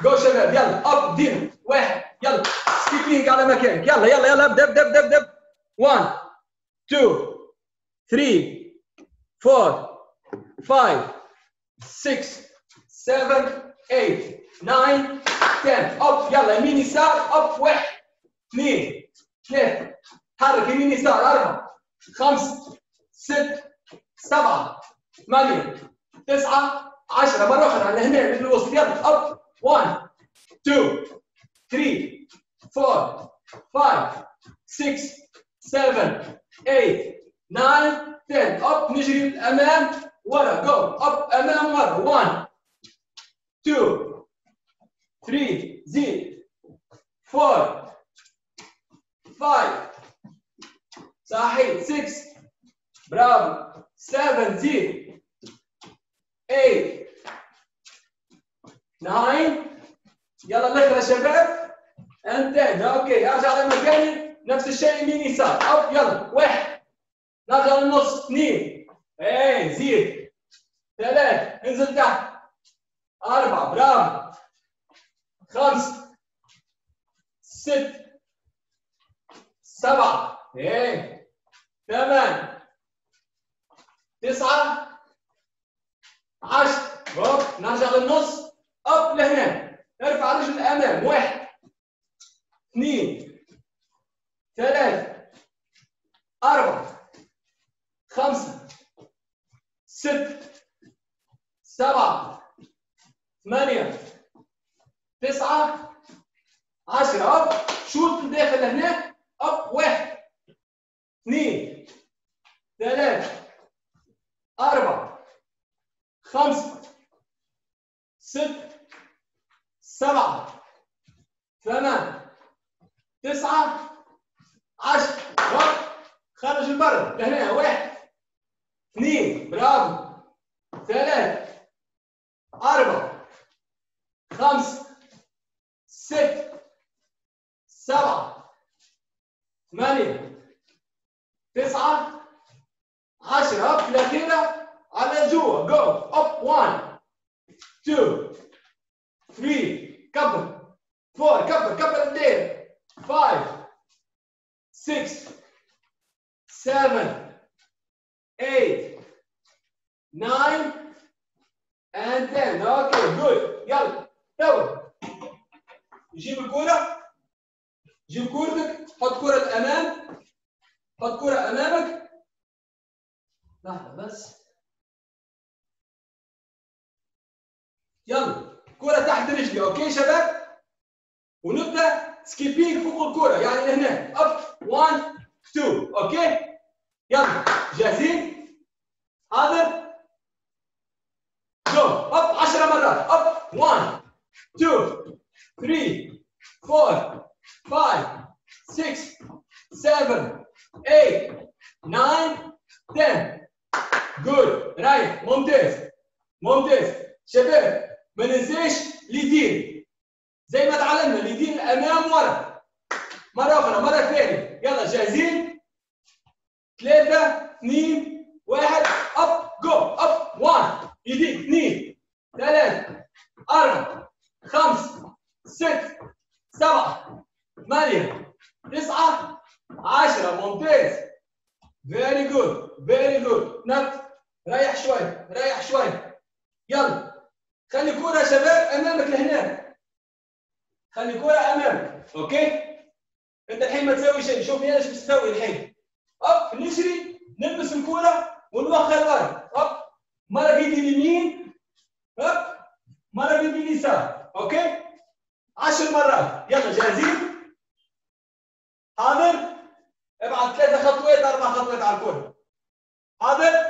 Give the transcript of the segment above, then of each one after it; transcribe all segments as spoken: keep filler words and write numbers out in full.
جو شباب يلا اب دينا واحد يلا سكيبينج على مكانك يلا يلا يلا ابدا ابدا ابدا ابدا واحد اثنين ثلاثة أربعة خمسة ستة سبعة ثمانية تسعة عشرة اب يلا يمين يسار اب واحد اثنين ثلاثة حرك يمين يسار أربعة خمسة ستة سبعة ثمانية تسعة عشرة مرة أخرى على هنا من الوسط يلا اب واحد اثنين ثلاثة أربعة خمسة ستة سبعة ثمانية تسعة عشرة اب نجري للأمام ورا جو اب أمام ورا واحد اثنين ثلاثة زيد أربعة خمسة صحيح ستة برافو سبعة زيد ثمانية تسعة يلا الاخر يا شباب انتهينا اوكي ارجع على مكاني نفس الشيء يمين يسار اب يلا واحد نرجع للنص اثنين ايه زيد ثلاثة انزل تحت أربعة برافو خمسة ستة سبعة ايه ثمانية تسعة عشرة هوب نرجع للنص اب لهنا ارفع رجل الامام واحد اثنين ثلاثة أربعة خمسة ستة سبعة ثمانية تسعة عشرة اب شوط داخل هنا اب واحد اثنين ثلاثة أربعة خمسة ستة سبعة ثمانية تسعة عشرة خرج البر لهنا واحد اثنين برافو ثلاثة أربعة خمسة ستة سبعة ثمانية تسعة عشرة اب الأخيرة على جوا جو اب واحد اثنين ثلاثة كبر أربعة كبر كبر الدير خمسة ستة سبعة ثمانية تسعة and ten اوكي جود يلا تو جيب الكرة جيب كورتك حط كرة الأمام حط كرة أمامك لحظة بس يلا كرة تحت رجلي اوكي شباب ونبدا سكيبينج فوق الكرة يعني لهنا اب واحد اثنين اوكي يلا جاهزين حاضر جو اب عشر مرات اب واحد اثنين ثلاثة أربعة خمسة ستة سبعة ثمانية تسعة عشرة جود رايح ممتاز ممتاز شباب ما ننساش اليدين زي ما تعلمنا اليدين الامام ورا مره اخرى مره ثانيه يلا جاهزين ثلاثة اثنين واحد اب جو اب واحد يدين اثنين ثلاثة أربعة خمسة ستة سبعة ثمانية تسعة عشرة ممتاز فيري جود فيري جود نفس ريح شوي ريح شوي يلا خلي كرة يا شباب امامك لهنا خلي كرة امامك اوكي انت الحين ما تسوي شيء شوفني انا ايش بتسوي الحين اب نجري نلبس الكرة ونوخر ورا اب مرة بيدي اليمين اب مرة بيدي اليسار اوكي عشر مرات يلا جاهزين حاضر ابعت ثلاثة خطوات اربع خطوات على الكرة حاضر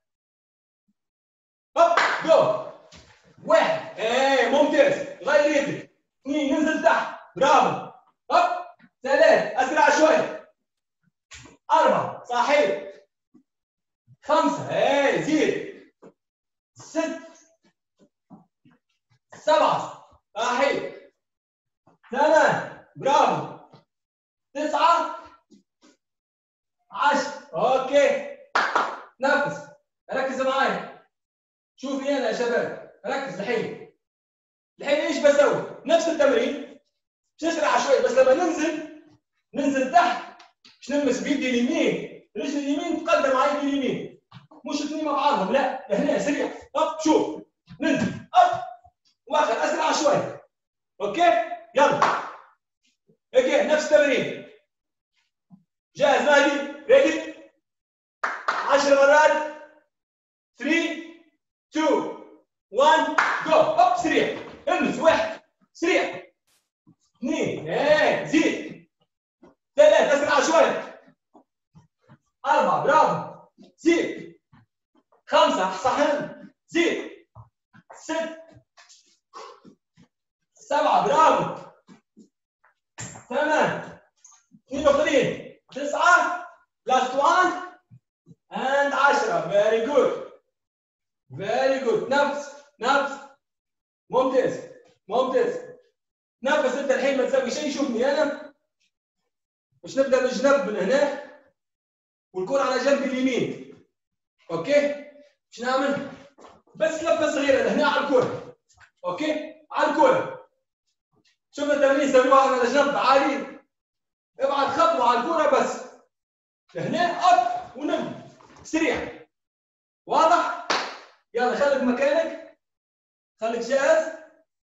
اب جو واحد ايه ممتاز غير يدك اثنين ننزل تحت برافو هوب ثلاث اسرع شوي أربعة صحيح خمسة ايه زيد ست سبعة صحيح ثمان برافو تسعة عشرة اوكي نفس ركز معايا شوفي انا يا شباب ركز الحين الحين ايش بسوي؟ نفس التمرين مش نسرع شوي بس لما ننزل ننزل تحت مش نلمس بيدي اليمين رجل اليمين تقدم على يدي اليمين مش اثنين مع بعضهم لا هنا سريع هوب شوف ننزل هوب واخد اسرع شوي اوكي يلا اوكي نفس التمرين جاهز مهدي ريدي عشر مرات ثلاثة اثنين واحد جو هوب سريع المس واحد سريع اثنين ايه زيد ثلاث اسرع شوي أربعة برافو زيد خمسة صحن زيد ست سبعة برافو ثمان اثنين وعشرين تسعة لاست وان and عشرة very good very good نفس نفس ممتاز ممتاز نفس انت الحين ما تسوي شيء شوفني انا مش نبدا من الجنب من هنا والكرة على جنب اليمين اوكي مش نعمل بس لفه صغيره لهنا على الكرة اوكي على الكرة شوف التمرين سويوها على جنب عالي ابعد خطوه على الكرة بس لهنا اب ونم سريع واضح يلا خليك مكانك خليك جاهز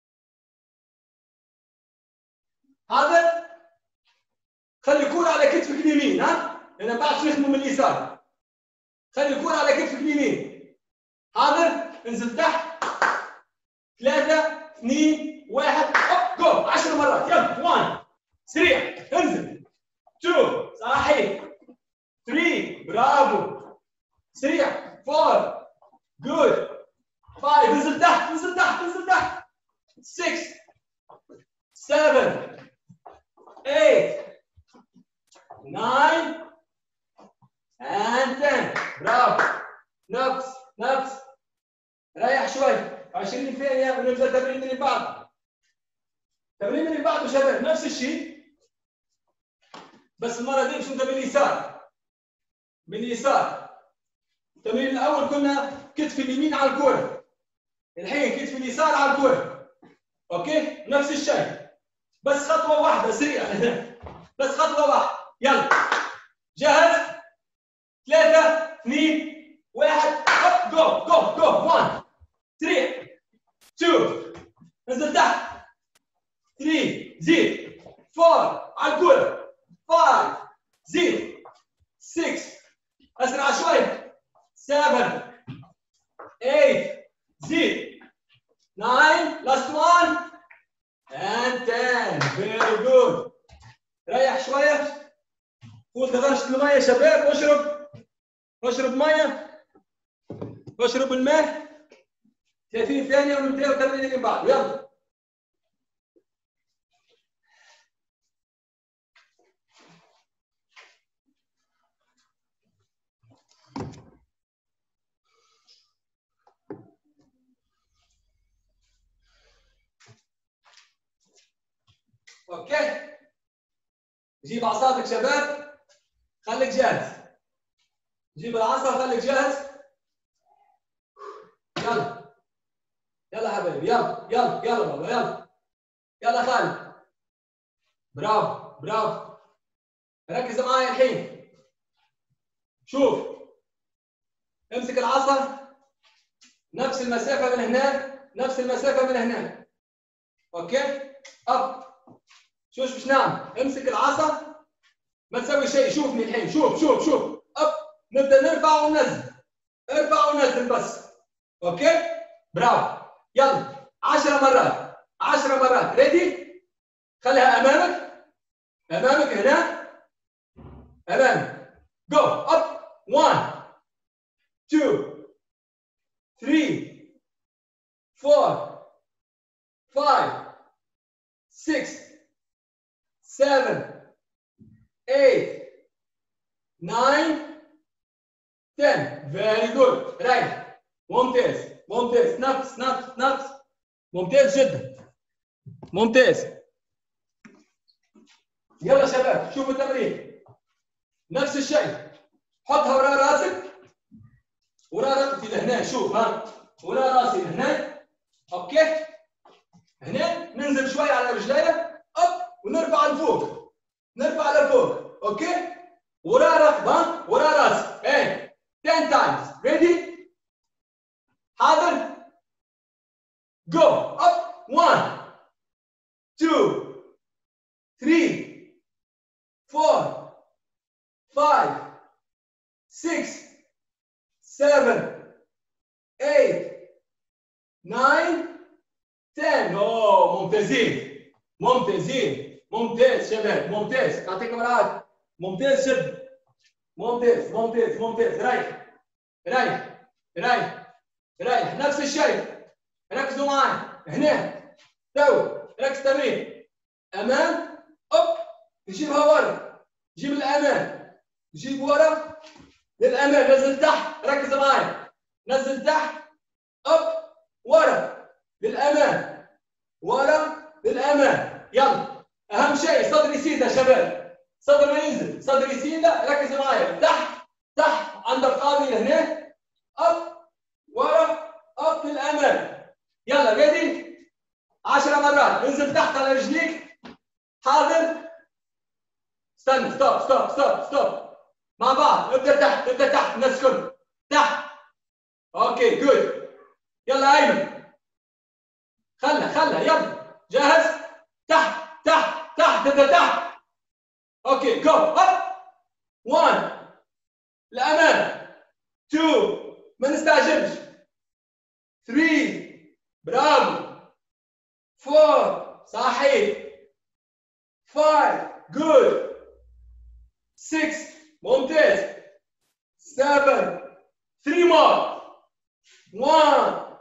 حاضر خلي الكرة على كتفك اليمين ها لان بعد نخدموا من اليسار خلي الكرة على كتفك اليمين حاضر انزل تحت ثلاثة اثنين واحد هوب جو عشر مرات يلا واحد سريع انزل اثنين صحيح ثلاثة برافو سريع أربعة جود خمسة انزل تحت انزل تحت انزل تحت ستة سبعة ثمانية nine and ten برافو نفس نفس ريح شوي عشرين ثانية ونبدأ التمرين اللي بعده التمرين اللي بعده شباب نفس الشيء بس المرة دي مش نبدأ باليسار باليسار التمرين الأول كنا كتف اليمين على الكرة الحين كتف اليسار على الكرة أوكي نفس الشيء بس خطوة واحدة سريعة بس خطوة واحدة يلا جاهز ثلاثة اثنين واحد هوب جو جو جو واحد سريع اثنين انزل تحت ثلاثة زيد أربعة على الكرة خمسة زيد ستة اسرع شوي سبعة ثمانية زيد تسعة last one and ten very good ريح شوية فوت درجة المية يا شباب واشرب واشرب مية واشرب الماء ثلاثين ثانية ونبدأ التمرين اللي بعده يلا اوكي جيب عصاتك شباب خليك جاهز جيب العصا خليك جاهز يلا يلا حبيبي يلا يلا يلا بابا يلا يلا خالد برافو برافو ركز معايا الحين شوف امسك العصا نفس المسافة من هنا نفس المسافة من هنا اوكي اب شوف ايش نعمل امسك العصا ما تسوي شيء شوفني الحين شوف شوف شوف اب نبدا نرفع وننزل ارفع وننزل بس اوكي برافو يلا عشر مرات عشر مرات ريدي خليها امامك امامك هنا امامك جو اب واحد اثنين ثلاثة أربعة خمسة ستة seven, eight, nine, ten. Very good. Right. ممتاز ممتاز نفس نفس نفس ممتاز جدا ممتاز. يلا شباب شوفوا التمرين نفس الشيء حطها وراء راسك وراء رقبتي لهنا شوف ها وراء راسي لهنا اوكي هنا ننزل شويه على رجلينا اب ونرفع لفوق نرفع لفوق اوكي ورا ركبه ورا راسك ايه ten times ready حاضر go up one two three four five six seven eight nine ten اوه ممتازين ممتازين ممتاز شباب ممتاز يعطيكم العافيه ممتاز جدا ممتاز ممتاز ممتاز رايح رايح رايح رايح نفس الشيء ركزوا معي هنا تو ركز تمرين امام اوب نجيبها ورا جيب الامام جيب ورا للامام نزل تحت ركز معي نزل تحت اوب ورا للامام ورا للامام يلا اهم شيء صدر يسيد يا شباب صدر ما ينزل صدر يسيد ركز معي تحت تحت عند القاضي هنا اب ورا اب للامام يلا ريدي عشر مرات انزل تحت على رجليك حاضر استنى ستوب ستوب ستوب ستوب مع بعض ابدا تحت ابدا تحت الناس كلها تحت اوكي جود يلا ايمن خلها خلها يلا جاهز تحت تحت تحت ابدا تحت اوكي جو اب واحد للامام اثنين ما نستعجلش ثلاثة برافو أربعة صحيح خمسة good ستة ممتاز سبعة ثلاثة more واحد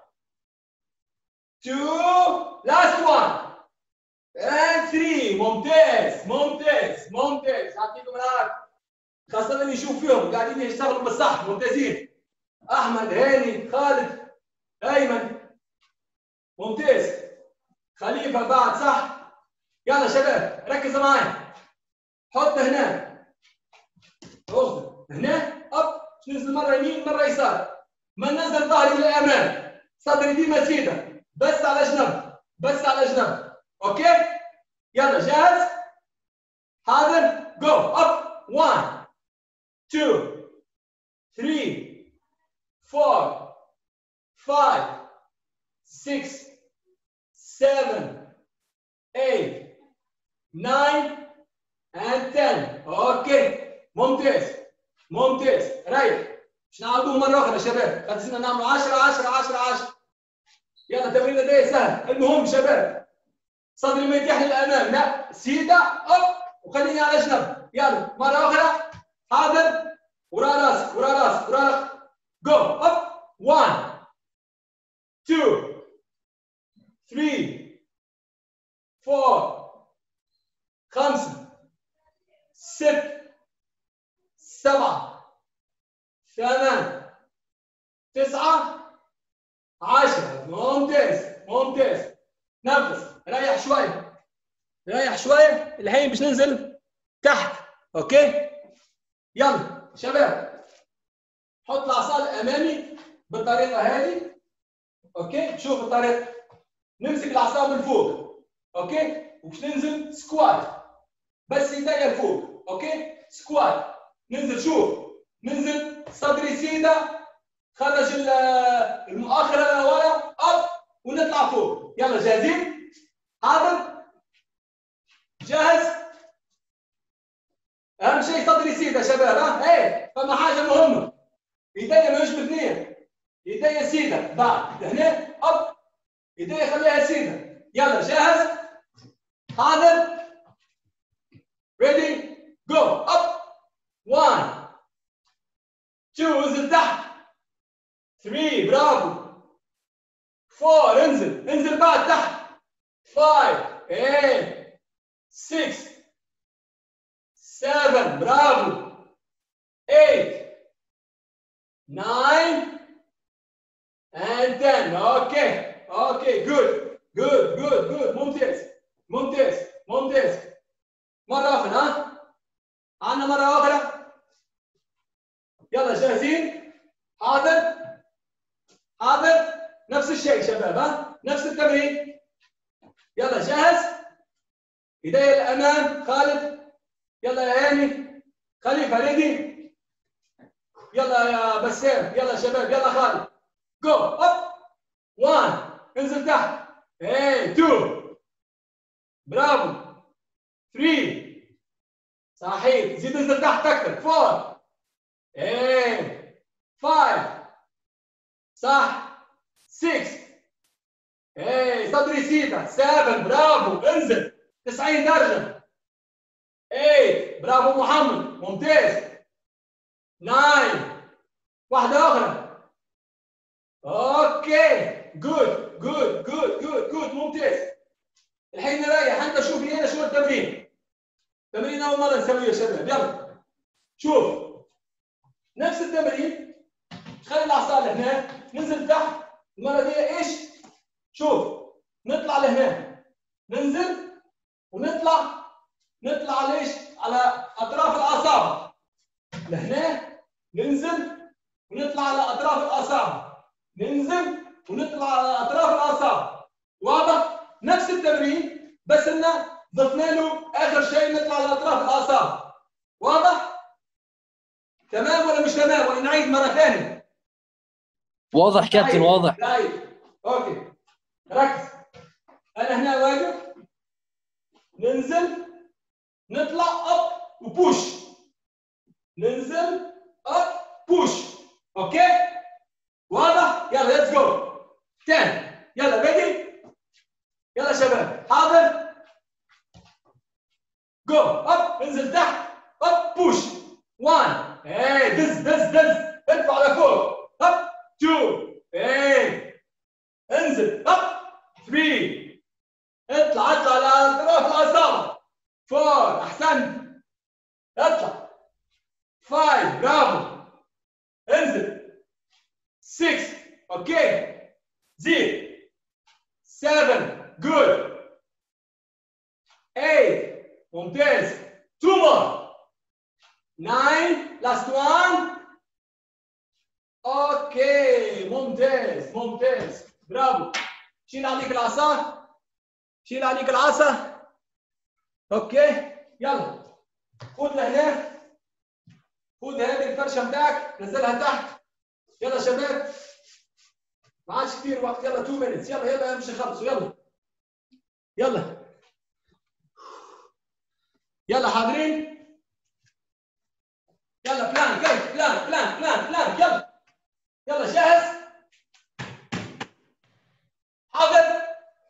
اثنين last one and ثلاثة ممتاز ممتاز ممتاز يعطيكم العافية خاصة اللي نشوف فيهم قاعدين يشتغلوا بالصح ممتازين أحمد هاني خالد أيمن ممتاز خليفة بعد صح يلا شباب ركزوا معي حط هنا اخذ هنا اب ننزل مرة يمين مرة يسار ما ننزل ظهري للأمام صدري ديما سيدة بس على جنب بس على جنب اوكي يلا جاهز حاضر جو اب واحد اثنين ثلاثة أربعة خمسة ستة سبعة ثمانية تسعة and ten اوكي ممتاز ممتاز ريح مش نعاودوه مره اخرى يا شباب خلينا نعمل عشرة عشرة عشرة عشرة يلا تمرينه دي سهل المهم شباب صدري ما يتيح للامام لا سيده اب وخليني على جنب يلا مره اخرى حاضر ورا راسك ورا راسك ورا راسك جو اب واحد اثنين ثلاثة أربعة خمسة ستة سبعة ثمانية تسعة عشرة ممتاز ممتاز نفس ريح شوية ريح شوية الحين باش ننزل تحت اوكي يلا شباب حط العصا الامامي بالطريقة هذه اوكي شوف الطريقة نمسك العصا من فوق اوكي وباش ننزل سكوات بس يديا لفوق اوكي سكوات ننزل شوف ننزل صدري سيده خرج المؤخره لورا اب ونطلع فوق يلا جاهزين حاضر جاهز اهم شيء صدري سيده شباب ها ايه فما حاجه مهمه يديا ماهوش باثنين يديا سيده بعد هنا اب يديا خليها سيده يلا جاهز حاضر ready go up one two انزل تحت three برافو four انزل انزل بعد تحت five eight six seven برافو eight nine and ten اوكي اوكي good good good good ممتاز ممتاز ممتاز مرة أخرى ها عنا مرة أخرى يلا جاهزين حاضر حاضر نفس الشيء شباب ها نفس التمرين يلا جاهز؟ ايدي الامام خالد. يلا يا هاني. خليفه ريدي. يلا يا بسام. يلا شباب. يلا خالد. جو اب. واحد. انزل تحت. ايه اثنين. برافو. ثلاثة. صحيح. زيد انزل تحت اكثر. أربعة. ايه خمسة. صح. ستة. ايه صدري سيدة. سبعة. برافو. انزل. تسعين درجة. ثمانية. برافو محمد. ممتاز. تسعة. واحدة أخرى. اوكي. جود جود جود جود جود. ممتاز. الحين نريح. انت شوف لي هنا شو التمرين. تمرين أول مرة نسويه يا شباب. يلا. شوف. نفس التمرين. خلي الأعصاب لهنا. ننزل تحت. المرة دي ايش؟ شوف. نطلع لهنا. ننزل ونطلع. نطلع ليش؟ على أطراف الأعصاب. لهنا. ننزل ونطلع على أطراف الأعصاب. ننزل ونطلع على أطراف الأعصاب. واضح؟ نفس التمرين بس إنه ضفنا له آخر شيء نطلع على أطراف الأعصاب. واضح؟ تمام ولا مش تمام؟ ولا نعيد مرة ثانية؟ واضح كابتن واضح. طيب. أوكي. ركز. أنا هنا واقف. ننزل نطلع أب وبوش. ننزل أب بوش. أوكي؟ واضح؟ يلا ليتس جو. عشرة. يلا ريدي؟ يلا شباب. حاضر؟ جو. أب. انزل تحت. أب بوش. واحد. إيه دز دز دز. ارفع لفوق. أب. اثنين. إيه. انزل. أب. ثلاثة. اطلع اطلع على أطراف الأعصاب. أربعة. أحسنت. اطلع. خمسة. برافو. انزل. ستة. اوكي. زيد. سبعة. جود. ثمانية. ممتاز. two more. nine. last one. اوكي. ممتاز ممتاز. برافو. شيل عليك العصا. شيل عليك العصا. اوكي. يلا. خذ لهنا. خذ هذه الفرشه بتاعك. نزلها تحت. يلا شباب. ما عادش كثير وقت. يلا two minutes. يلا يلا امشي خلصوا. يلا. يلا. يلا حاضرين. يلا بلان كيف بلان بلان بلان بلان. يلا. يلا جاهز. حاضر.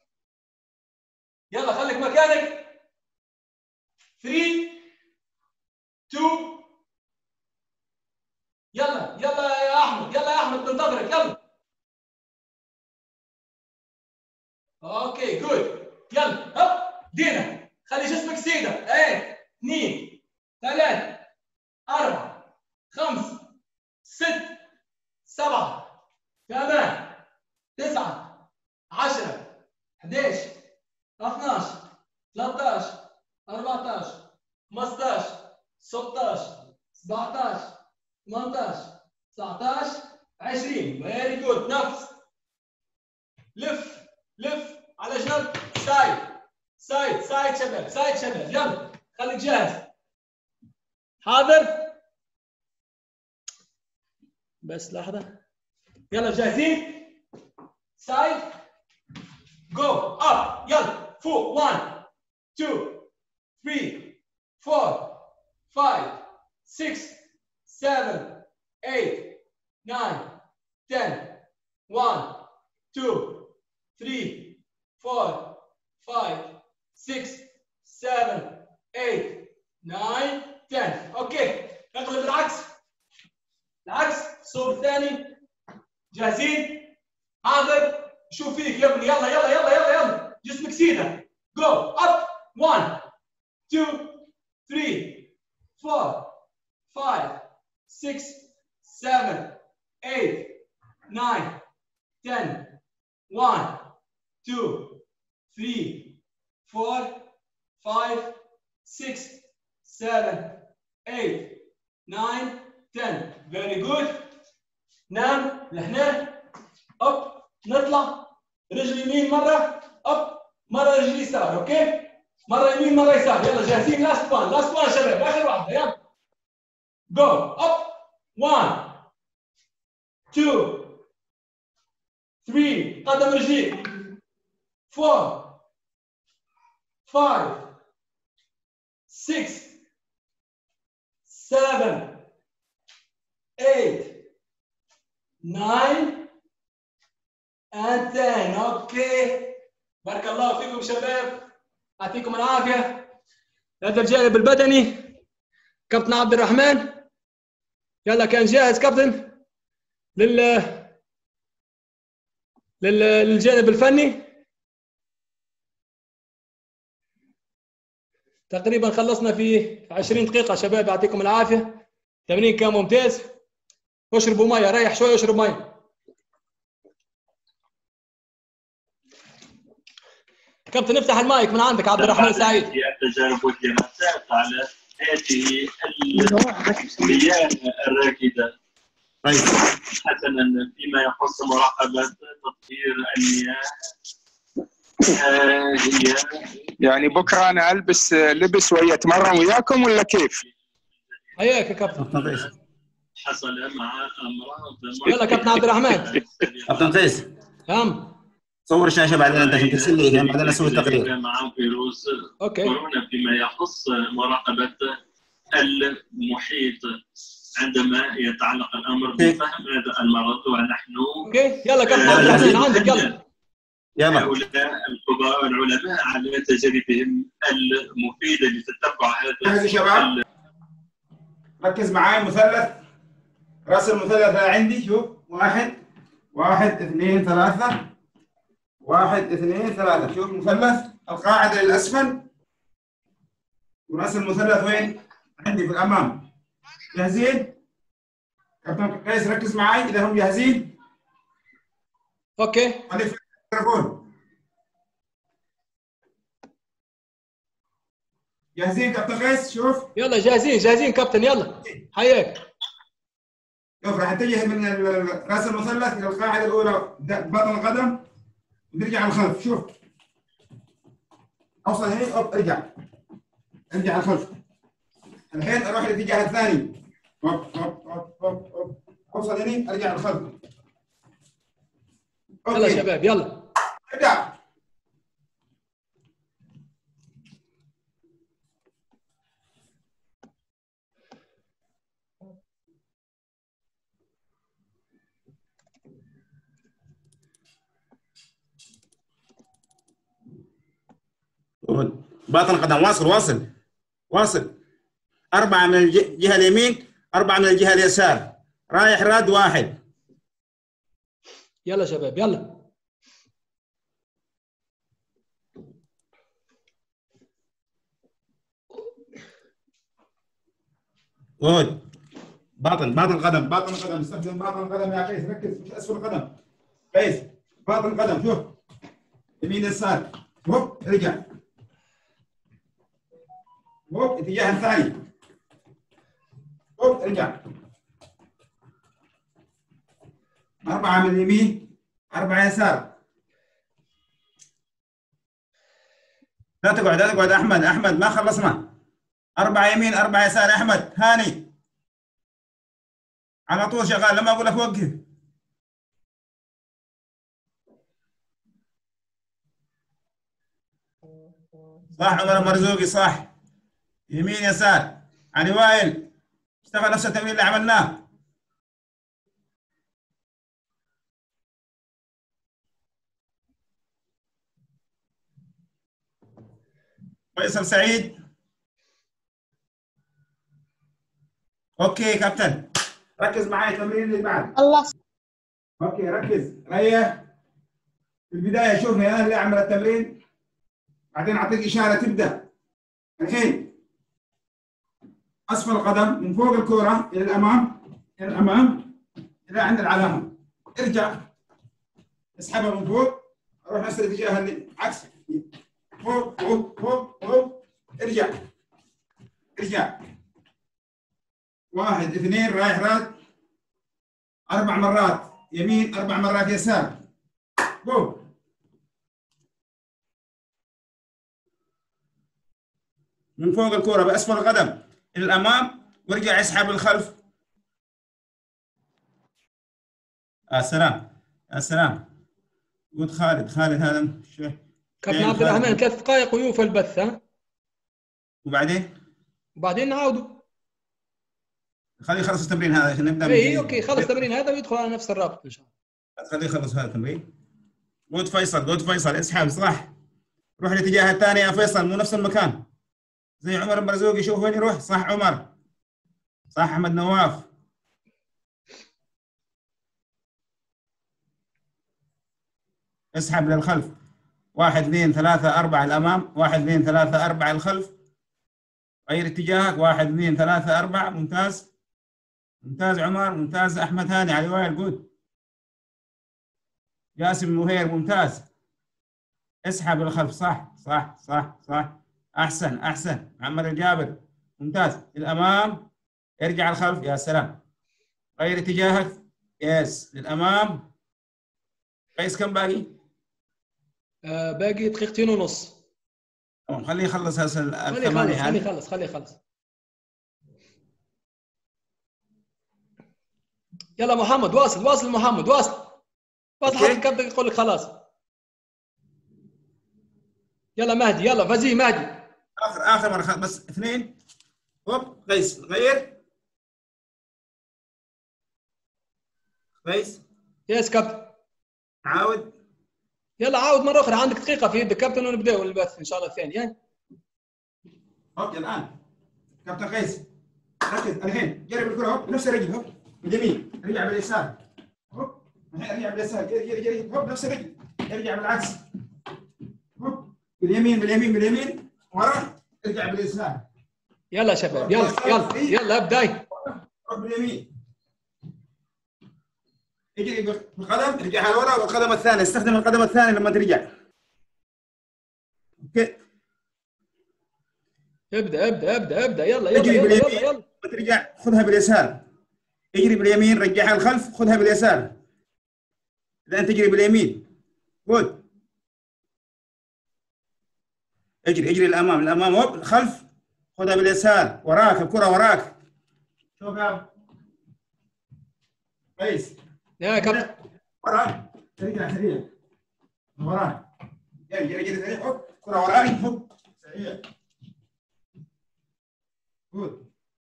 يلا خليك مكانك. ثلاثة. اثنين. يلا يلا يا احمد. يلا يا احمد بنتظرك. يلا. اوكي جود. يلا هب. دينا. خلي جسمك سيده. ايه. اثنين. ثلاثة. أربعة. خمسة. ستة. سبعة. ثمانية. تسعة. عشرة. أحد عشر. اثناشر. ثلاثة عشر. أربعة عشر. خمسة عشر. ستة عشر. سبعة عشر. ثمانية عشر. تسعة عشر. عشرين. فيري جود. نفس. لف لف على جنب. سايد سايد سايد شباب. سايد شباب. يلا خليك جاهز. حاضر. بس لحظة. يلا جاهزين. سايد. جو اب. يلا فوق. واحد اثنين ثلاثة أربعة خمسة ستة سبعة ثمانية تسعة عشرة واحد اثنين ثلاثة أربعة خمسة ستة سبعة ثمانية تسعة عشرة. اوكي. نقلب العكس. العكس. الصوب الثاني. جاهزين؟ حاضر. شوف فيك يا ابني. يلا يلا يلا يلا يلا. جسمك سيده. جو اب. واحد اثنين ثلاثة أربعة خمسة ستة سبعة ثمانية تسعة عشرة واحد اثنين ثلاثة أربعة خمسة ستة سبعة ثمانية تسعة عشرة. very good. نام لهنا. اب. نطلع. رجل يمين مرة. اب. مره رجلي يسار. اوكي مره يمين مره يسار. يلا جاهزين؟ لاست وان لاست وان شباب، اخر واحده. يلا جو اب. واحد اثنين ثلاثة قدم رجليك. أربعة خمسة ستة سبعة ثمانية تسعة and ten. اوكي بارك الله فيكم شباب، يعطيكم العافيه. هذا الجانب البدني كابتن عبد الرحمن. يلا كان جاهز كابتن لل لل للجانب الفني. تقريبا خلصنا في عشرين دقيقه شباب، يعطيكم العافيه. التمرين كان ممتاز. اشربوا ميه، ريح شويه اشرب ميه. كابتن افتح المايك من عندك عبد الرحمن سعيد. التجارب والدراسات على هذه المياه الراكده. طيب حسنا فيما يخص مراقبه تطهير المياه، آه هي يعني بكره انا البس لبس وهي اتمرن وياكم ولا كيف؟ حياك يا كابتن. حصل مع امراض. يلا كابتن عبد الرحمن. كابتن قيس تمام. صور الشاشه بعدين انت عشان ترسل لي بعدين اسوي التقرير. مع فيروس اوكي كورونا فيما يخص مراقبه المحيط عندما يتعلق الامر بفهم هذا المرض. ونحن اوكي يلا كابتن عبد الرحمن عندك. يلا يلا هؤلاء الخبراء والعلماء على تجاربهم المفيده لتتبع هذا. جاهز يا شباب؟ ركز معاي. مثلث راس المثلث عندي. شوف واحد واحد اثنين ثلاثة واحد اثنين ثلاثة. شوف مثلث القاعدة للأسفل وراس المثلث وين؟ عندي في الأمام. جاهزين؟ كابتن قيس ركز معاي إذا هم جاهزين. اوكي خلي في التليفون. جاهزين كابتن قيس؟ شوف يلا جاهزين جاهزين كابتن. يلا حياك. شوف راح نتجه من راس المثلث إلى القاعدة الأولى بطن القدم ونرجع للخلف. شوف اوصل هنا اوب ارجع ارجع للخلف. الحين اروح للاتجاه الثاني. اوب اوب اوب اوب اوب اوصل هنا ارجع للخلف. يلا شباب يلا ارجع. باطن القدم واصل واصل واصل. أربعة من الجهة اليمين أربعة من الجهة اليسار. رايح راد واحد. يلا شباب يلا. جود. باطن باطن القدم باطن القدم. استخدم باطن القدم يا قيس. ركز مش أسفل القدم. قيس باطن القدم. شوف يمين يسار. هوب ارجع. هوب اتجاه الثاني. هوب ارجع. أربعة من اليمين أربعة يسار. لا تقعد لا تقعد أحمد أحمد ما خلصنا. أربعة يمين أربعة يسار. أحمد هاني على طول شغال لما أقول لك وقف. صح عمر مرزوقي صح. يمين يسار. علي وائل اشتغل نفس التمرين اللي عملناه. فيصل سعيد. اوكي كابتن ركز معي التمرين اللي بعد. الله. اوكي ركز ريح. في البدايه شوفني انا اللي اعمل التمرين بعدين اعطيك اشاره تبدا. الحين اسفل القدم من فوق الكوره الى الامام الى الامام الى عند العلامه. ارجع اسحبها من فوق. اروح نفس الاتجاه اللي عكس. فوق فوق فوق فوق. ارجع ارجع. واحد اثنين رايح راد. اربع مرات يمين اربع مرات يسار. جو. من فوق الكرة بأسفل القدم إلى الأمام وارجع اسحب للخلف. يا سلام يا سلام. قلت خالد خالد هذا كابتن عبد الرحمن ثلاث دقائق ويوفى البث. ها وبعدين وبعدين نعاودوا. خليه يخلص التمرين هذا عشان نبدا. اي اوكي خلص التمرين هذا ويدخل على نفس الرابط ان شاء الله. خليه يخلص هذا التمرين. قلت فيصل قلت فيصل اسحب صح. روح الاتجاه الثاني يا فيصل مو نفس المكان. زي عمر المرزوقي شوف وين يروح. صح عمر. صح احمد نواف. اسحب للخلف. واحد اثنين ثلاثة أربعة الأمام. واحد اثنين ثلاثة أربعة الخلف. غير اتجاهك. واحد اثنين ثلاثة أربعة. ممتاز ممتاز عمر. ممتاز أحمد هاني. علي وائل جود. جاسم مهير ممتاز. اسحب للخلف. صح صح صح صح. أحسن أحسن. محمد الجابر ممتاز. للأمام. ارجع الخلف. يا سلام. غير اتجاهك. يس للأمام. قيس كم باقي؟ آه باقي دقيقتين ونص. تمام خليه يخلص هسه الثمانية. خليه يخلص خليه يخلص. يلا محمد واصل واصل محمد واصل واصل حتى الكابتن يقول لك خلاص. يلا مهدي يلا فزي مهدي. اخر اخر مره بس اثنين. هوب قيس غير. قيس يس كابتن. عاود. يلا عاود مره اخرى. عندك دقيقه في يدك كابتن ونبداو البث ان شاء الله الثاني. ها اوكي الان كابتن قيس ركز الحين. جرب الكره هوب بنفس الرجل. هوب باليمين ارجع باليسار. هوب الحين ارجع باليسار. جري جري جري. هوب نفس الرجل. ارجع بالعكس. هوب باليمين باليمين باليمين. ورا ارجع باليسار. يلا شباب يلا يلا يلا ابدا. روح باليمين. اجري بالقدم ارجعها لورا والقدم الثاني. استخدم القدم الثاني لما ترجع. اوكي ابدا ابدا ابدا ابدا يلا يلا اجري يلا باليمين. يلا يلا. لما ترجع خذها باليسار. اجري باليمين رجعها الخلف خذها باليسار. الان تجري باليمين. جود. اجري اجري للامام للامام. هوب الخلف خذها باليسار. وراك الكره وراك. شوف يا كويس يا كابتن. وراك سريع سريع. وراك جري جري جري سريع. هوب كره وراك. هوب سريع. جود.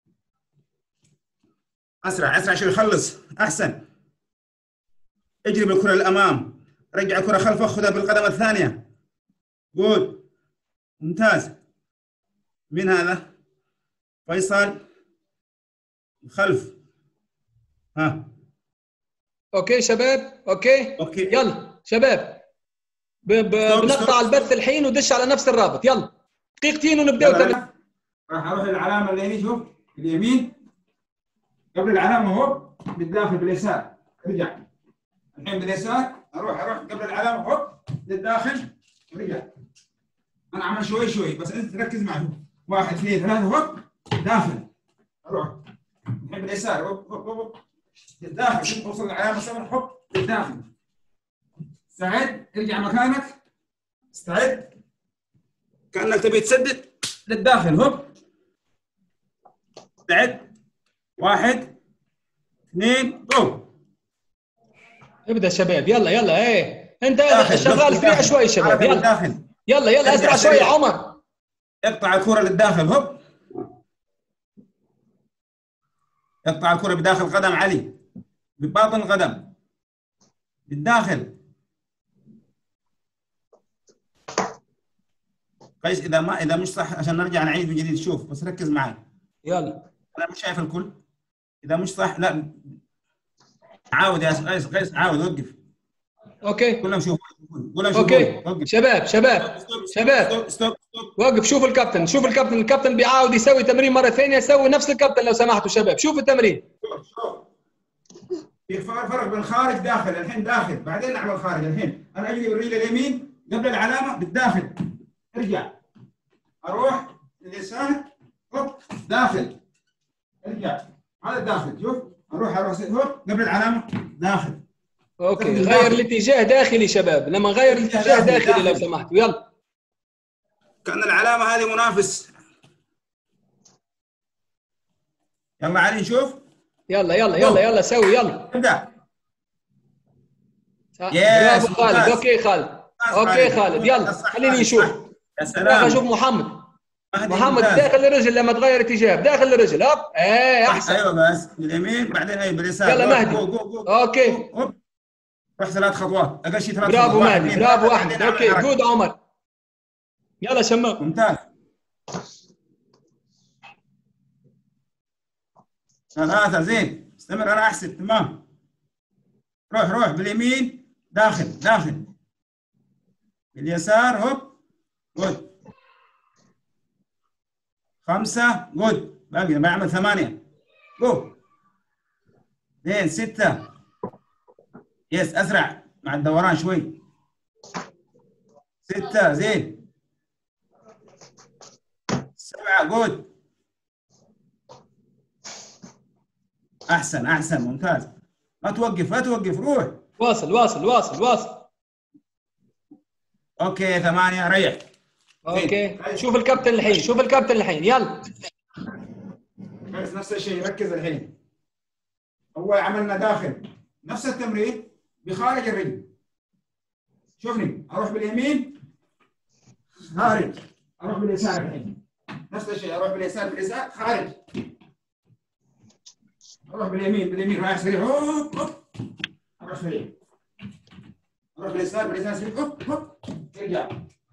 اسرع اسرع شوي خلص. احسن. اجري بالكره للامام. رجع الكره خلفك خذها بالقدم الثانيه. جود ممتاز. مين هذا؟ فيصل خلف. ها اوكي شباب اوكي اوكي يلا شباب ب... ب... بنقطع البث الحين ودش على نفس الرابط. يلا دقيقتين ونبداو تمرين. راح اروح للعلامه اللي هنا. شوف اليمين قبل العلامه. هوب بالداخل باليسار. ارجع الحين باليسار. اروح اروح قبل العلامه. هوب للداخل ورجع. انا عمل شوي شوي بس انت تركز معي. واحد اثنين ثلاثه. هوب داخل. اروح الحين باليسار. هوب هوب هوب للداخل. شوف اوصل للعلامه سبعه. هوب للداخل. استعد. ارجع مكانك. استعد كانك تبي تسدد للداخل. هوب استعد. واحد اثنين جو. ابدا شباب يلا يلا. ايه انت شغال سريع شوي شباب. يلا يلا يلا اسرع شوي. عمر اقطع الكره للداخل. هوب اقطع الكره بداخل قدم علي. بباطن القدم للداخل. قيس اذا ما اذا مش صح عشان نرجع نعيد من جديد. شوف بس ركز معي. يلا انا مش شايف الكل. اذا مش صح لا عاود يا قيس. قيس عاود وقف. اوكي كلهم شوفوا كلهم شوفوا. اوكي وقف. شباب شباب شباب ستوب ستوب ستوب. وقف. شوف الكابتن شوف الكابتن. الكابتن بيعاود يسوي تمرين مره ثانيه. سوي نفس الكابتن لو سمحتوا شباب. شوف التمرين. شوف شوف في فرق بين خارج داخل. الحين داخل بعدين نعمل خارج. الحين انا اجري بالرجل اليمين قبل العلامه بالداخل. ارجع اروح لليسار. هوب داخل. ارجع على الداخل. شوف اروح اروح هوب قبل العلامه داخل. اوكي غير الاتجاه داخلي شباب. لما غير الاتجاه داخلي لو سمحتوا. يلا كأن العلامه هذه منافس يلا علي نشوف. يلا يلا يلا يلا سوي يلا. ابدا. برافو خالد. اوكي خالد. اوكي خالد يلا خليني نشوف. يا سلام. داخل اشوف محمد. محمد داخل الرجل لما تغير اتجاه داخل الرجل. هوب ايه احسن. ايوه بس باليمين بعدين اي باليسار. يلا مهدي. اوكي هوب روح ثلاث خطوات اقل شيء ثلاث خطوات. برافو خطوات. مهدي برافو احمد. اوكي جود عمر. يلا شمام. ممتاز. ثلاثة زين. استمر انا احسب تمام. روح روح باليمين داخل داخل. باليسار هوب جود. خمسة جود. باقي بعمل ثمانية. جو. زين ستة. يس اسرع مع الدوران شوي. ستة زين. سبعة جود. احسن احسن ممتاز. ما توقف ما توقف روح. واصل واصل واصل واصل. اوكي ثمانية ريح. اوكي شوف الكابتن الحين شوف الكابتن الحين يلا. بس نفس الشيء ركز الحين. اول عملنا داخل نفس التمرين بخارج الرجل. شوفني اروح باليمين خارج اروح باليسار الحين. نفس الشيء اروح باليسار باليسار خارج. اروح باليمين باليمين رايح سريع هوب هوب. اروح سريع. اروح باليسار باليسار سريع هوب هوب. ارجع.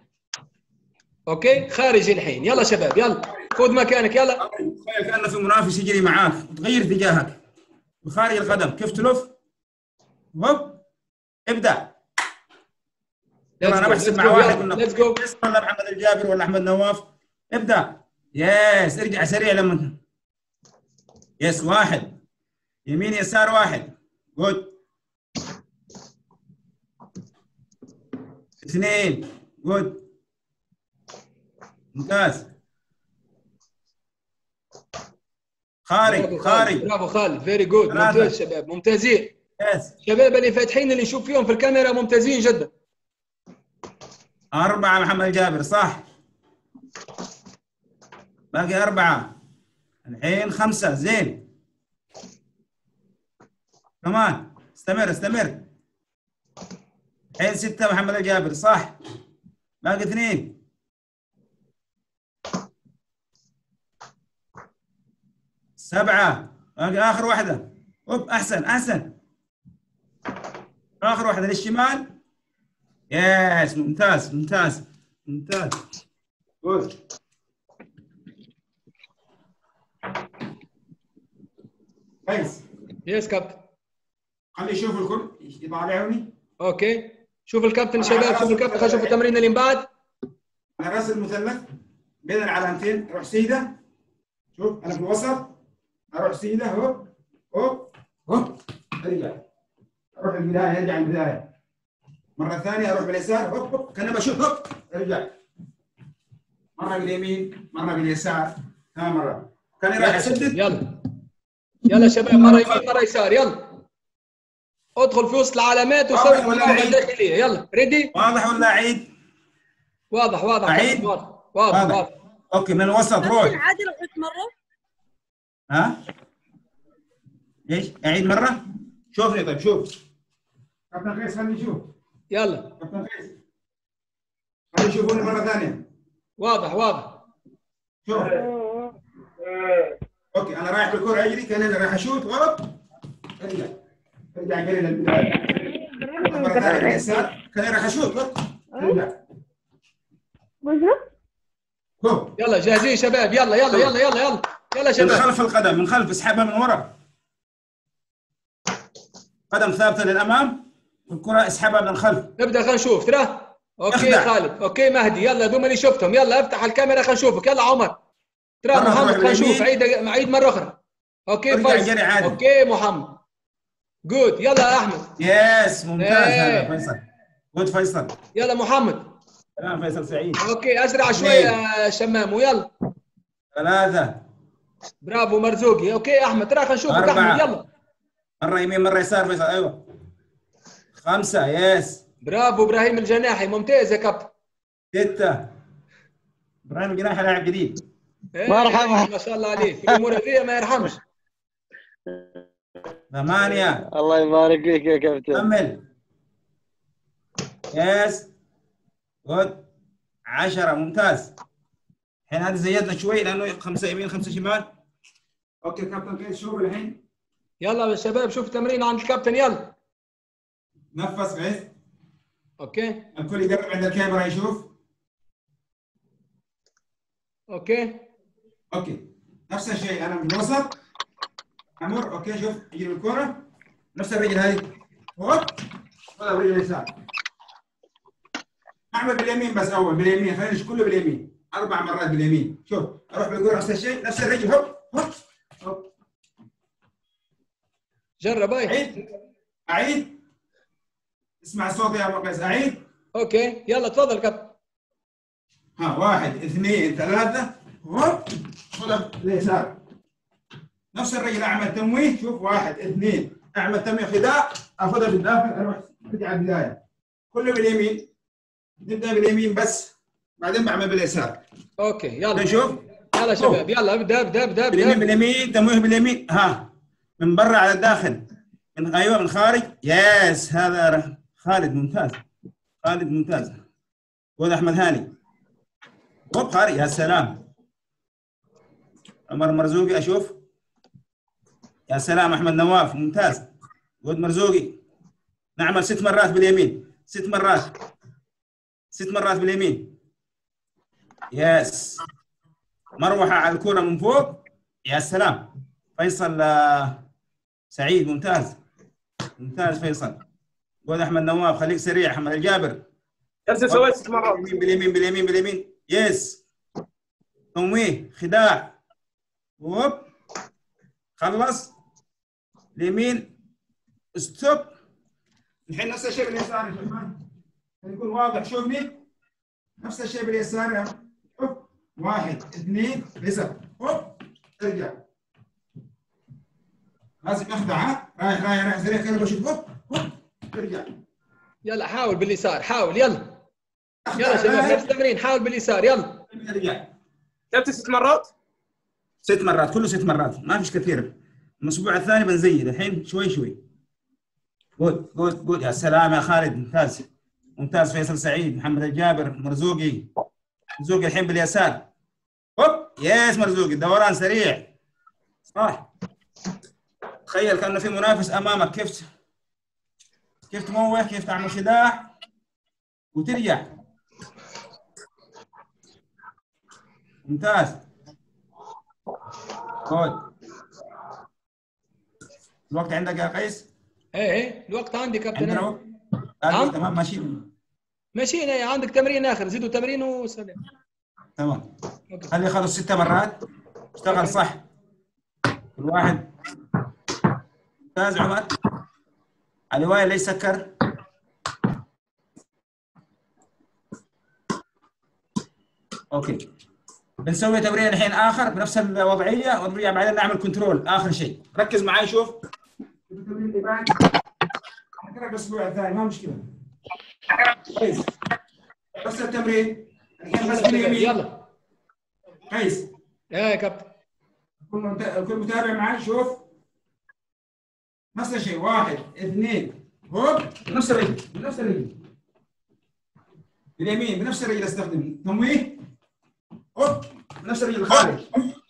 اوكي خارج الحين يلا شباب يلا خذ مكانك يلا. تخيل كأنه في منافس يجري معاك وتغير اتجاهك بخارج القدم كيف تلف هوب ابدا. انا بحسب مع واحد منهم ولا محمد الجابر ولا احمد نواف. ابدا. يس ارجع سريع لما يس واحد يمين يسار واحد جود. اثنين جود ممتاز. خارج خارج. برافو خالد فيري جود ممتاز شباب ممتازين. يس شباب اللي فاتحين اللي نشوف فيهم في الكاميرا ممتازين جدا. أربعة محمد جابر صح. باقي أربعة. الحين خمسة زين. كمان استمر استمر. الحين ستة محمد الجابر صح. باقي اثنين. سبعة. باقي آخر واحدة. أوب أحسن أحسن. آخر واحدة للشمال. يس ممتاز ممتاز ممتاز. جود. كويس. يس كابتن. خلي يشوف الكل يطالعني. اوكي شوف الكابتن شباب شوف الكابتن خلينا نشوف التمرين اللي من بعد. على راس المثلث بين العلامتين اروح سيده. شوف انا في الوسط اروح سيده هوب هوب هوب ارجع. اروح البدايه ارجع البدايه. مره ثانيه اروح باليسار هوب هوب كاني بشوف هوب ارجع. مره باليمين مره باليسار ثمان مرات. كاني رايح اسدد. يلا يلا شباب مره يمين مره يسار يلا. ادخل في وسط العلامات وسوي المراوغه الداخليه يلا ريدي. واضح ولا اعيد؟ واضح واضح اعيد؟ واضح واضح, واضح. واضح. اوكي من الوسط روح. عادي لغيت مره. ها؟ ايش؟ اعيد مره؟ شوفني طيب شوف. كابتن قيس خليني نشوف. يلا. كابتن قيس. خليني يشوفوني مره ثانيه. واضح واضح. شوف. اوكي انا رايح بالكره اجري كاني رايح اشوت غلط. ارجع. ارجع قليل للبدايه. مره ثانيه باليسار كاني رايح اشوت غلط. ارجع. يلا جاهزين شباب يلا يلا يلا يلا يلا يلا شباب. من خلف القدم من خلف اسحبها من ورا. قدم ثابته للامام والكره اسحبها من الخلف. نبدا خلينا نشوف ترى. اوكي اخدع. خالد اوكي مهدي يلا دوم اللي شفتهم يلا افتح الكاميرا خلينا نشوفك يلا عمر. ترى محمد خلينا نشوف عيد عيد مره اخرى. اوكي فيصل. اوكي محمد. جود يلا يا احمد. يس ممتاز هذا فيصل. جود فيصل. يلا محمد. تمام فيصل سعيد. اوكي اسرع شوي يا شمام ويلا. ثلاثة. برافو مرزوقي. اوكي احمد ترى خلينا نشوفك احمد يلا. مرة يمين مرة يسار فيصل ايوه. خمسة يس. برافو ابراهيم الجناحي ممتاز يا كابتن. ستة. ابراهيم الجناحي لاعب جديد. ما يرحمه ما شاء الله عليه في الامور هذه ما يرحمش. ثمانية. الله يبارك فيك يا كابتن. كمل. يس جود. عشرة. ممتاز. الحين هذه زيدنا شوي لانه خمسة يمين خمسة شمال. اوكي كابتن قيس شوف الحين. يلا يا شباب شوف تمرين عند الكابتن يلا. نفس قيس. اوكي. الكل يقرب عند الكاميرا يشوف. اوكي. اوكي. نفس الشيء انا من الوسط. امر اوكي شوف اجي بالكرة. نفس الرجل هذه. هوب. خذها بالرجل اليسار. اعمل باليمين بس اول باليمين خلينا كله باليمين. اربع مرات باليمين. شوف اروح بالكرة نفس الشيء نفس الرجل هوب هوب هوب. جرب هاي. اعيد اعيد. اسمع الصوت يا ابو قيس. اعيد. اوكي يلا تفضل كابتن. ها واحد اثنين ثلاثة هوب. خذها باليسار. نفس الرجل اعمل تمويه. شوف واحد اثنين اعمل تمويه خداع اخذها بالداخل اروح ارجع على البدايه. كله باليمين. نبدا باليمين بس بعدين بعمل باليسار. اوكي يلا نشوف. يلا شباب يلا ابدا ابدا ابدا باليمين باليمين تمويه باليمين. ها من برا على الداخل. من ايوه من خارج. يس هذا خالد ممتاز. خالد ممتاز. وهذا احمد هاني. هوب خارج. يا سلام. عمر مرزوقي اشوف. يا سلام احمد نواف ممتاز. ود مرزوقي. نعمل ست مرات باليمين. ست مرات. ست مرات باليمين. يس. مروحه على الكره من فوق. يا سلام. فيصل سعيد ممتاز. ممتاز فيصل. ود احمد نواف خليك سريع. احمد الجابر. جالس سويت ست مرات. باليمين باليمين باليمين باليمين. يس. تمويه خداع. هوب. خلص. اليمين ستوب. الحين نفس الشيء باليسار يا شباب يكون واضح. شوفني نفس الشيء باليسار. هوب واحد اثنين يسار هوب ارجع. لازم اخدع. ها رايح رايح رايح سريع كذا بشوف هوب هوب ارجع. يلا حاول باليسار حاول يلا. يلا شباب نفس التمرين حاول باليسار يلا. ارجع. كابتن ست مرات؟ ست مرات كله ست مرات ما فيش كثير. الاسبوع الثاني بنزيد الحين شوي شوي. جود جود جود. يا سلام يا خالد ممتاز. ممتاز فيصل سعيد. محمد الجابر. مرزوقي. مرزوقي الحين باليسار. هوب يس مرزوقي. دوران سريع. صح. تخيل كأنه في منافس امامك. كيف كيف تموه كيف تعمل خداع وترجع. ممتاز. جود. الوقت عندك يا قيس؟ ايه ايه الوقت عندي كابتن. عندنا وقت؟ نعم تمام ماشيين ماشيين. ايه عندك تمرين اخر زيدوا تمرين وسلام. تمام. خلي خلص ست مرات. اشتغل صح كل واحد. ممتاز عمر. علي وائل ليش سكر؟ اوكي بنسوي تمرين الحين اخر بنفس الوضعيه ونرجع بعدين نعمل كنترول اخر شيء. ركز معي شوف. التمرين اللي بعد اقرا الاسبوع الثاني ما مشكله. كويس. بس التمرين الحين بس باليمين. يلا كويس. ايه يا كابتن. الكل متابع معي شوف. نفس الشيء واحد اثنين هوب بنفس الرجل بنفس الرجل باليمين بنفس الرجل استخدم تمويه هوب بنفس الرجل الخارج.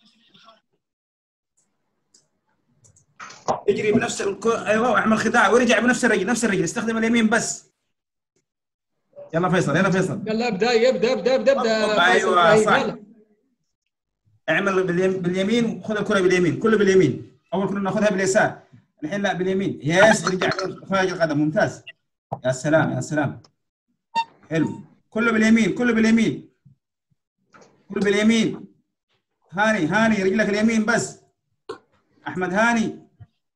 اجري بنفس الكو... ايوه واعمل خداع وارجع بنفس الرجل نفس الرجل استخدم اليمين بس. يلا فيصل يلا فيصل. يلا ابدا ابدا ابدا ابدا ابدا. ايوه صح. يلا. اعمل باليمين وخذ الكره باليمين كله باليمين. اول كنا ناخذها باليسار الحين لا باليمين. يس ارجع خارج القدم. ممتاز. يا سلام يا سلام. حلو كله باليمين كله باليمين كله باليمين. هاني هاني رجلك اليمين بس. احمد هاني.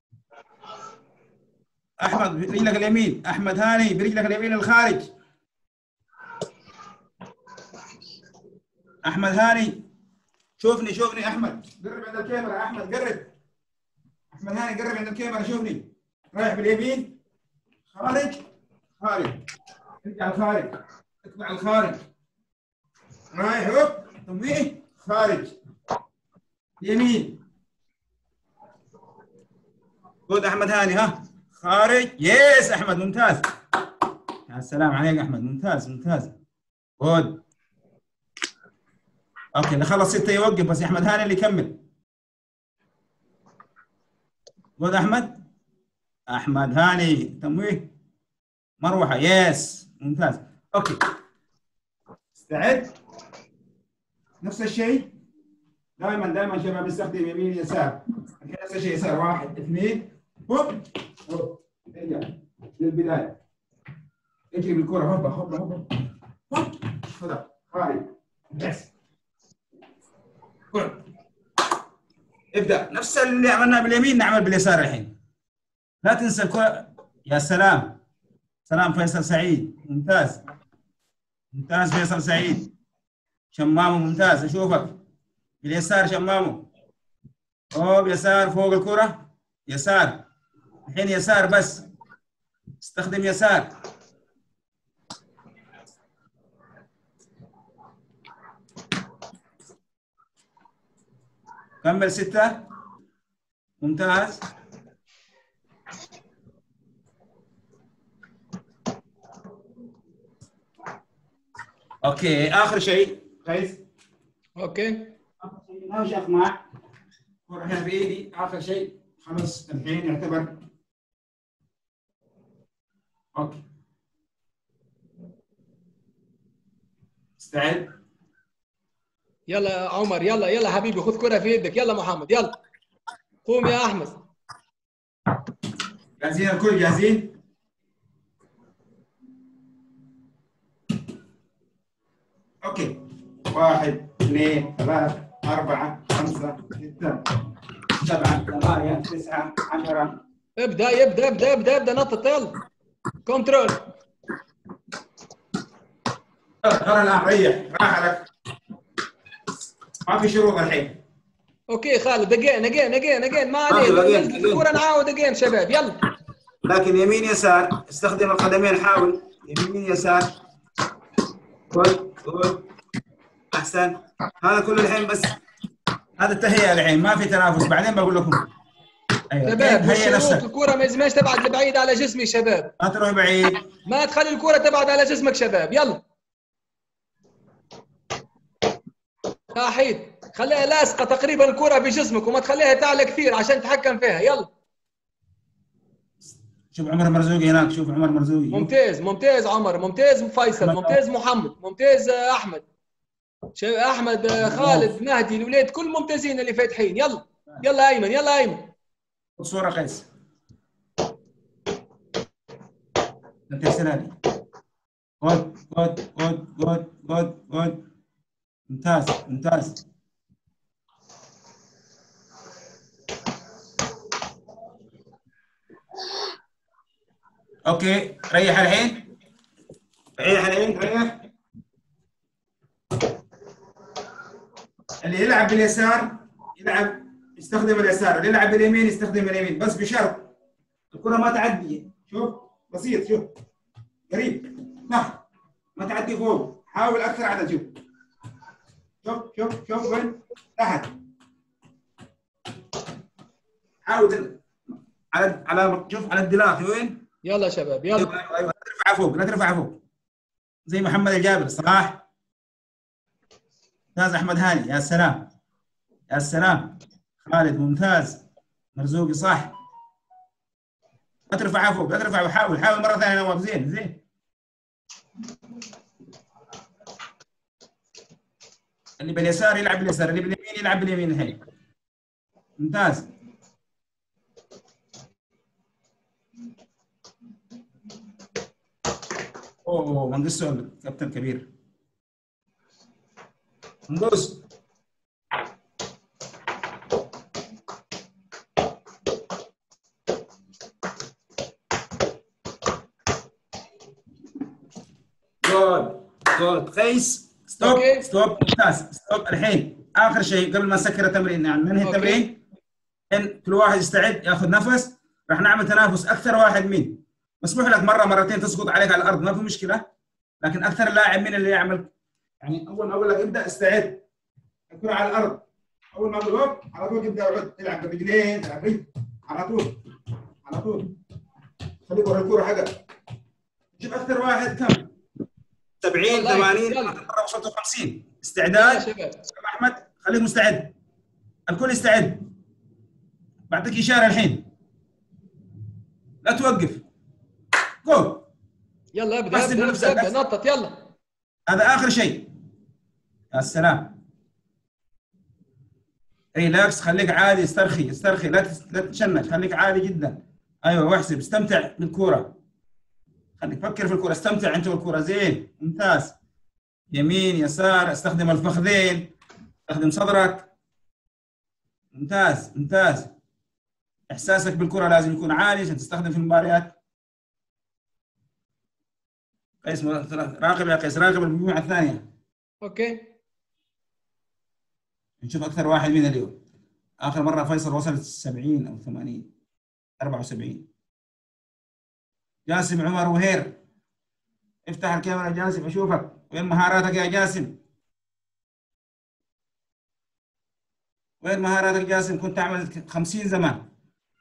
احمد برجلك اليمين. احمد هاني برجلك اليمين الخارج. احمد هاني شوفني شوفني احمد قرب عند الكاميرا. احمد قرب. احمد هاني قرب عند الكاميرا شوفني. رايح باليمين خارج خارج ارجع الخارج اطلع الخارج رايح هوب تمويه خارج يمين خذ احمد هاني ها خارج. يس احمد ممتاز. يا سلام عليك احمد ممتاز ممتاز. خذ. اوكي اللي خلص ستة يوقف بس احمد هاني اللي يكمل. خذ احمد. احمد هاني تمويه مروحه. يس ممتاز. اوكي استعد. نفس الشيء دائما دائما شباب نستخدم يمين يسار. نفس الشيء يسار. واحد اثنين هوب هوب ارجع للبدايه. اجري بالكره هوبا هوبا هوبا هوب خذها خارج. يس ابدا نفس اللي عملناه باليمين نعمل باليسار الحين. لا تنسى الكره. يا سلام سلام فيصل سعيد ممتاز ممتاز فيصل سعيد. شمامو ممتاز اشوفك باليسار شمامو. اوه يسار فوق الكره يسار الحين يسار بس استخدم يسار. كمل ستة ممتاز. اوكي اخر شيء كويس. اوكي اخر شيء ما وش اقمع الكرة هنا بايدي. اخر شيء خلاص الحين يعتبر اوكي. استعد. يلا يا عمر يلا يلا حبيبي خذ كرة في يدك. يلا محمد يلا قوم يا احمد. جاهزين الكل جاهزين؟ اوكي واحد اثنين ثلاث أربعة خمسة ستة سبعة ثمانية تسعة عشرة. ابدا يبدا ابدا ابدا ابدا نطط يلا كنترول. ترى الان ريح راح لك ما في شروط الحين. اوكي خالد اجين اجين اجين اجين ما عليه. نزلت الكرة نعاود اجين شباب يلا. لكن يمين يسار استخدم القدمين. حاول يمين يسار. خذ خذ احسن. هذا كله الحين بس هذا التهيئه الحين ما في تنافس. بعدين بقول لكم. ايوه شباب هيئ نفسك. الكرة ما يلزمهاش تبعد لبعيد على جسمي شباب. ما تروح بعيد. ما تخلي الكرة تبعد على جسمك شباب. يلا يا حيد خليها لاصقة تقريبا الكرة بجسمك وما تخليها تعلى كثير عشان تتحكم فيها. يلا شوف عمر مرزوقي هناك. شوف عمر مرزوقي. ممتاز ممتاز عمر ممتاز فيصل ممتاز محمد ممتاز احمد احمد خالد مهدي الولاد كل ممتازين اللي فاتحين. يلا يلا ايمن يلا ايمن. صورة قيس. انت سلالي. جود جود جود جود جود جود ممتاز ممتاز. اوكي ريح الحين. ريح الحين ريح. اللي يلعب باليسار يلعب يستخدم اليسار، اللي يلعب باليمين يستخدم اليمين، بس بشرط الكرة ما تعدي. شوف بسيط. شوف قريب تحت ما تعدي فوق. حاول اكثر عدد. شوف شوف شوف شوف وين تحت. حاول على على شوف على الدلاخي وين. يلا شباب يلا. ايوه ايوه لا ترفعها فوق لا ترفعها فوق زي محمد الجابر. صلاح ممتاز. احمد هاني يا سلام يا سلام. خالد ممتاز. مرزوقي صح. لا ترفعها فوق لا ترفعها. حاول حاول مره ثانيه نواف. زين زين. اللي باليسار يلعب باليسار، اللي باليمين يلعب باليمين الحين. ممتاز. اوه منقص كابتن كبير. منقص. جود جود. قيس ستوب أوكي. ستوب ممتاز. ستوب الحين اخر شيء قبل ما نسكر التمرين. يعني ننهي التمرين ان كل واحد يستعد ياخذ نفس. راح نعمل تنافس اكثر واحد مين. مسموح لك مره مرتين تسقط عليك على الارض ما في مشكله، لكن اكثر لاعب مين اللي يعمل. يعني اول ما اقول لك ابدا استعد الكره على الارض. اول ما اقول هوب على طول تبدا عد تلعب بالرجلين تلعب على طول. على طول. خليك ورا الكوره حقك. جيب اكثر واحد كم؟ سبعين ثمانين مره وصلتوا خمسين. استعداد يا احمد، خليك مستعد. الكل يستعد. بعطيك اشاره الحين. لا توقف. جو. يلا ابدا ابدا ابدا, أبدأ. نطط يلا. هذا اخر شيء. يا سلام. ريلاكس، خليك عادي، استرخي استرخي، لا لا تتشنج، خليك عادي جدا. ايوه، واحسب، استمتع بالكوره. خليك فكر في الكوره، استمتع انت بالكوره. زين، ممتاز. يمين يسار، استخدم الفخذين، استخدم صدرك. ممتاز ممتاز. احساسك بالكره لازم يكون عالي عشان تستخدم في المباريات. قيس راقب يا قيس، راقب المجموعه الثانيه. اوكي. نشوف اكثر واحد مين اليوم. اخر مره فيصل وصل سبعين او ثمانين، أربعة وسبعين. جاسم عمر وهير، افتح الكاميرا جاسم اشوفك. وين مهاراتك يا جاسم؟ وين مهاراتك جاسم؟ كنت تعمل خمسين زمان.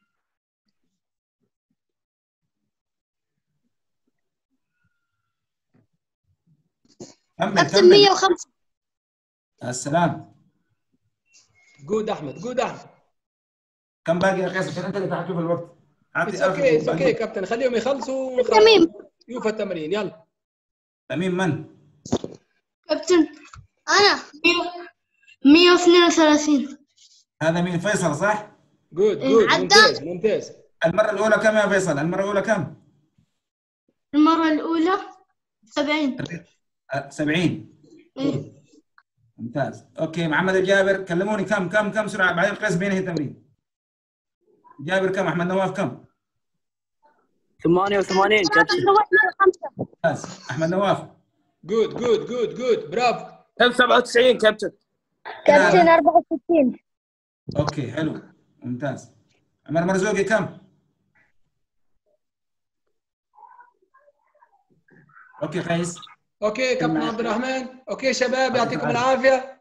كمل كابتن مية وخمسة. يا سلام. جود احمد، جود احمد. كم باقي يا قيس عشان انت اللي تحكي في الوقت؟ اتس اوكي اتس اوكي كابتن، خليهم يخلصوا. تميم. يوفى التمرين يلا. تميم من؟ كابتن انا مية واثنين وثلاثين. هذا مين؟ فيصل صح؟ جود جود ممتاز ممتاز. المرة الأولى كم يا فيصل؟ المرة الأولى كم؟ المرة الأولى سبعين. سبعين. إيه. ممتاز. اوكي، محمد الجابر كلموني كم كم كم سرعة بعدين قيس بينهي التمرين. جابر كم؟ أحمد نواف كم؟ ثمانية وثمانين كابتن. ممتاز. أحمد نواف. جود جود جود جود برافو. كم؟ سبعة وتسعين كابتن. كابتن أربعة وستين. اوكي حلو ممتاز. عمر مرزوقي كم؟ اوكي قيس. اوكي كابتن عبد الرحمن. اوكي شباب يعطيكم العافيه.